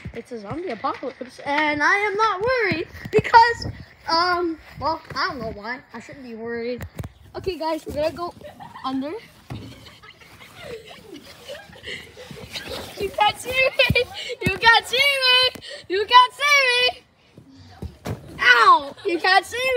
it's a zombie apocalypse, and I am not worried because, well, I don't know why. I shouldn't be worried. Okay, guys, we're gonna go under. You can't see me! You can't see me! You can't see me! Ow! You can't see